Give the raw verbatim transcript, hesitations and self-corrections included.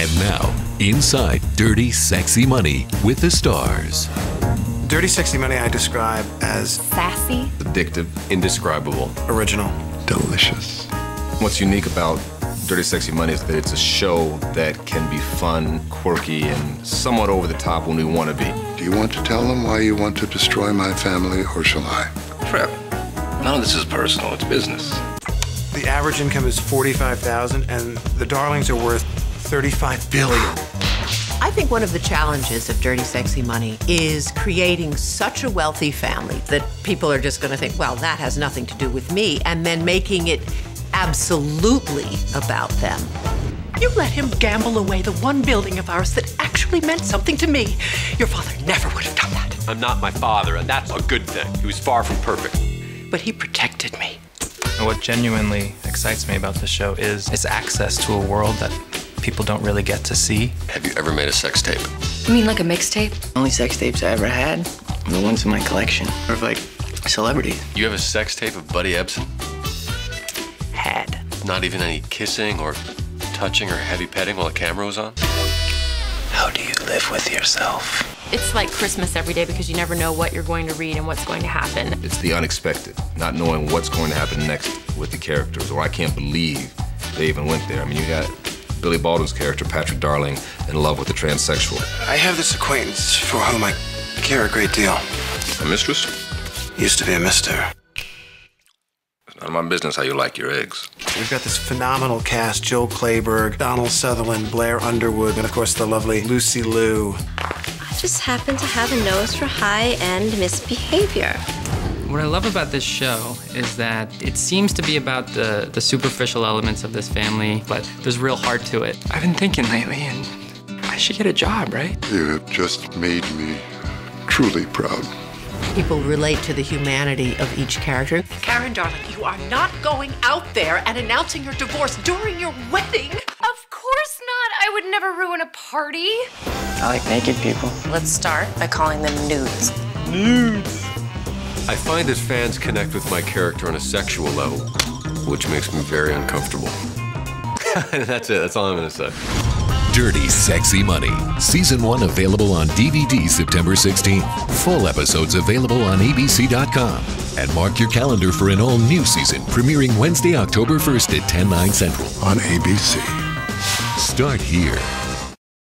And now, inside Dirty Sexy Money with the stars. Dirty Sexy Money I describe as sassy, addictive, indescribable, original, delicious. What's unique about Dirty Sexy Money is that it's a show that can be fun, quirky, and somewhat over the top when we want to be. Do you want to tell them why you want to destroy my family, or shall I? Trev, none of this is personal, it's business. The average income is forty-five thousand dollars, and the Darlings are worth thirty-five billion dollars. I think one of the challenges of Dirty Sexy Money is creating such a wealthy family that people are just going to think, well, that has nothing to do with me, and then making it absolutely about them. You let him gamble away the one building of ours that actually meant something to me. Your father never would have done that. I'm not my father, and that's a good thing. He was far from perfect. But he protected me. What genuinely excites me about the show is its access to a world that people don't really get to see. Have you ever made a sex tape? You mean like a mixtape? Only sex tapes I ever had are the ones in my collection. Or of, like, celebrities. You have a sex tape of Buddy Ebsen? Had. Not even any kissing or touching or heavy petting while the camera was on? How do you live with yourself? It's like Christmas every day because you never know what you're going to read and what's going to happen. It's the unexpected, not knowing what's going to happen next with the characters, or I can't believe they even went there. I mean, you got Billy Baldwin's character, Patrick Darling, in love with a transsexual. I have this acquaintance for whom I care a great deal. A mistress? Used to be a mister. It's none of my business how you like your eggs. We've got this phenomenal cast: Joel Clayburgh, Donald Sutherland, Blair Underwood, and of course the lovely Lucy Liu. I just happen to have a nose for high-end misbehavior. What I love about this show is that it seems to be about the, the superficial elements of this family, but there's real heart to it. I've been thinking lately, and I should get a job, right? You have just made me truly proud. People relate to the humanity of each character. Karen, darling, you are not going out there and announcing your divorce during your wedding. Of course not. I would never ruin a party. I like naked people. Let's start by calling them nudes. Nudes. I find that fans connect with my character on a sexual level, which makes me very uncomfortable. That's it. That's all I'm going to say. Dirty Sexy Money. Season one available on D V D September sixteenth. Full episodes available on A B C dot com. And mark your calendar for an all-new season premiering Wednesday, October first at ten, nine central. On A B C. Start here.